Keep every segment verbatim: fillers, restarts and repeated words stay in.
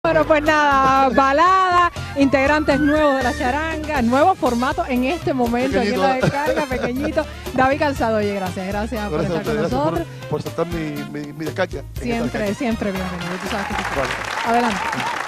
Bueno, pues nada, balada, integrantes nuevos de la charanga, nuevo formato en este momento, aquí en la descarga, pequeñito. David Calzado, oye, gracias, gracias, gracias por estar con gracias nosotros. Por, por aceptar mi, mi, mi descarga. Siempre, siempre bienvenido. Tú sabes que sí. Vale. Adelante.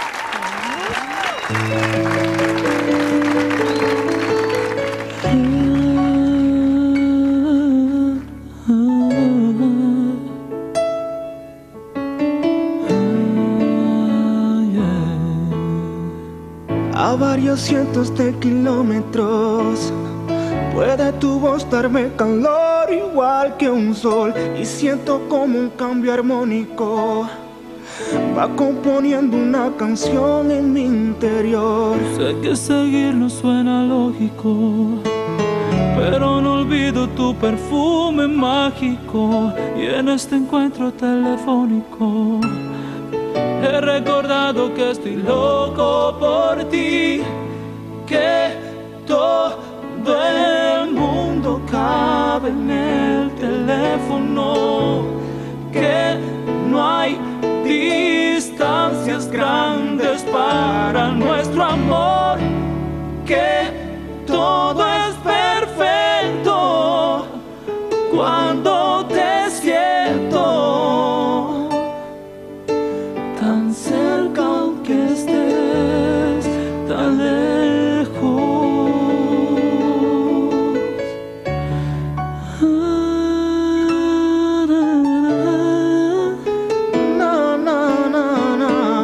A varios cientos de kilómetros puede tu voz darme calor igual que un sol, y siento como un cambio armónico va componiendo una canción en mi interior. Sé que seguirlo suena lógico, pero no olvido tu perfume mágico, y en este encuentro telefónico he recordado que estoy loco por ti, que todo el mundo cabe en el teléfono, que no hay distancias grandes para nuestro amor, que todo es perfecto cuando te siento tan cerca aunque estés tan lejos. No, no, no, no,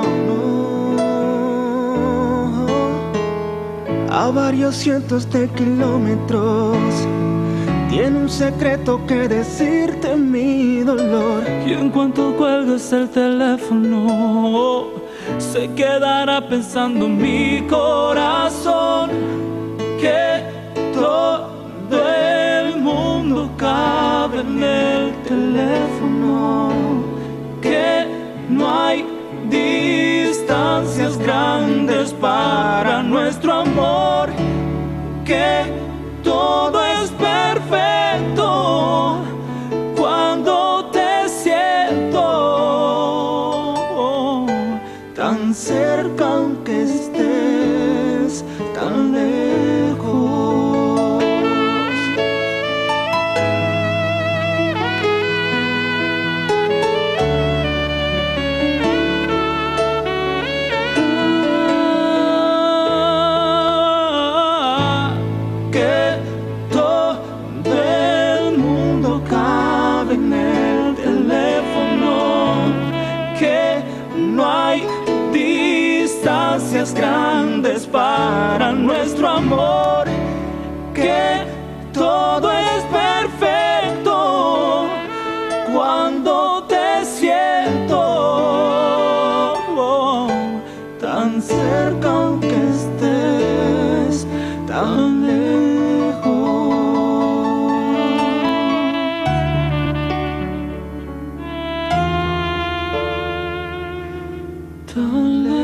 no. A varios cientos de kilómetros tiene un secreto que decirte mi dolor, Y en cuanto cuelgues el teléfono, se quedará pensando mi corazón, que todo el mundo cabe en el teléfono, que no hay distancias grandes para nuestro amor, que todo es perfecto cuando te siento tan cerca aunque estés tan lejos. Que todo el mundo cabe en el teléfono, que no hay distancias grandes para nuestro amor, que todo es perfecto cuando te siento tan cerca aunque estés tan lejos. Tan lejos.